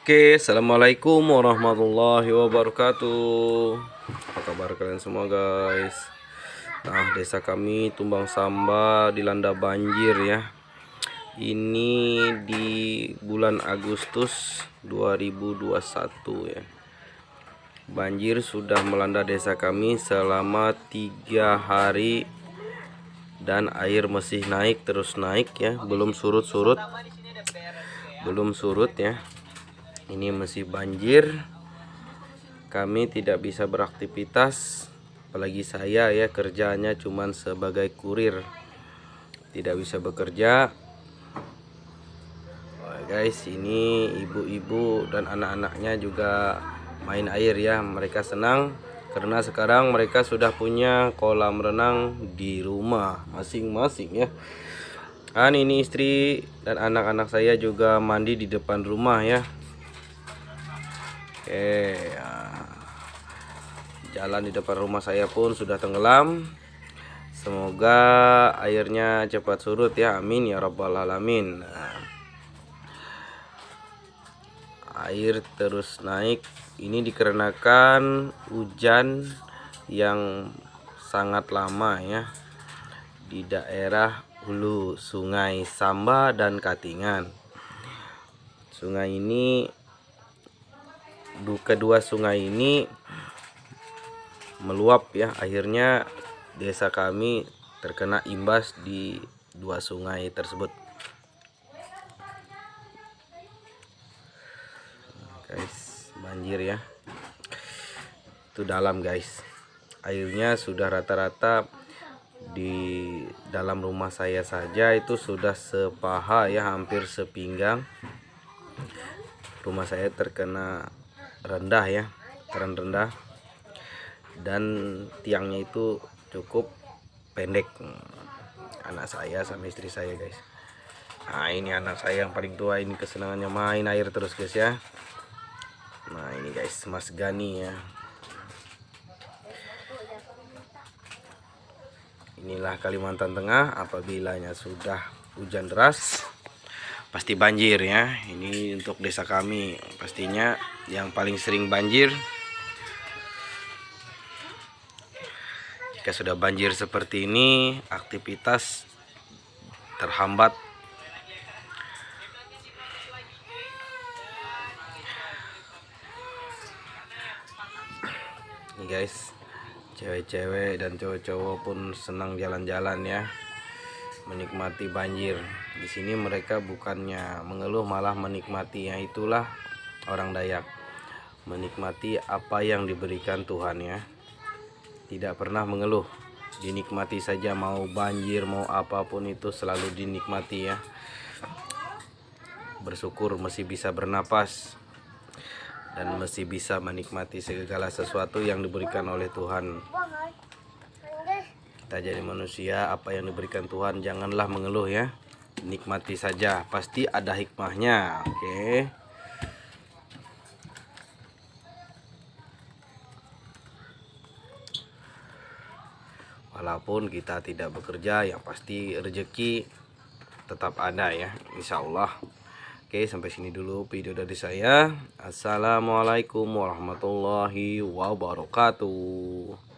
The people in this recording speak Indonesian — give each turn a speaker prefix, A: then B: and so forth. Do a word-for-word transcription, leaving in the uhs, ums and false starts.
A: Oke, assalamualaikum warahmatullahi wabarakatuh. Apa kabar kalian semua, guys? Nah, desa kami Tumbang Samba dilanda banjir ya. Ini di bulan Agustus dua ribu dua puluh satu ya. Banjir sudah melanda desa kami selama tiga hari dan air masih naik terus naik ya, belum surut-surut, belum surut ya. Ini masih banjir, kami tidak bisa beraktivitas, apalagi saya ya, kerjanya cuman sebagai kurir, tidak bisa bekerja. Wah, guys, ini ibu-ibu dan anak-anaknya juga main air ya, mereka senang karena sekarang mereka sudah punya kolam renang di rumah masing-masing ya. Dan ini istri dan anak-anak saya juga mandi di depan rumah ya. Oke ya. Jalan di depan rumah saya pun sudah tenggelam. Semoga airnya cepat surut ya, amin ya rabbal alamin. Nah, air terus naik, ini dikarenakan hujan yang sangat lama ya di daerah hulu Sungai Samba dan Katingan. Sungai ini kedua sungai ini meluap ya, akhirnya desa kami terkena imbas di dua sungai tersebut. Guys, banjir ya, itu dalam guys, airnya sudah rata-rata di dalam rumah saya saja itu sudah sepaha ya, hampir sepinggang. Rumah saya terkena rendah ya, keran rendah, dan tiangnya itu cukup pendek. Anak saya sama istri saya guys. Nah, ini anak saya yang paling tua, ini kesenangannya main air terus guys ya. Nah, ini guys, Mas Gani ya. Inilah Kalimantan Tengah, apabila sudah hujan deras pasti banjir ya. Ini untuk desa kami pastinya yang paling sering banjir. Jika sudah banjir seperti ini, aktivitas terhambat. Nih guys, cewek-cewek dan cowok-cowok pun senang jalan-jalan ya, menikmati banjir. Di sini mereka bukannya mengeluh, malah menikmati. Ya, itulah orang Dayak, menikmati apa yang diberikan Tuhan ya. Tidak pernah mengeluh, dinikmati saja, mau banjir mau apapun itu selalu dinikmati ya. Bersyukur masih bisa bernapas dan masih bisa menikmati segala sesuatu yang diberikan oleh Tuhan. Kita jadi manusia, apa yang diberikan Tuhan janganlah mengeluh ya, nikmati saja, pasti ada hikmahnya. Oke, walaupun kita tidak bekerja, yang pasti rezeki tetap ada ya, insya Allah. Oke, sampai sini dulu video dari saya. Assalamualaikum warahmatullahi wabarakatuh.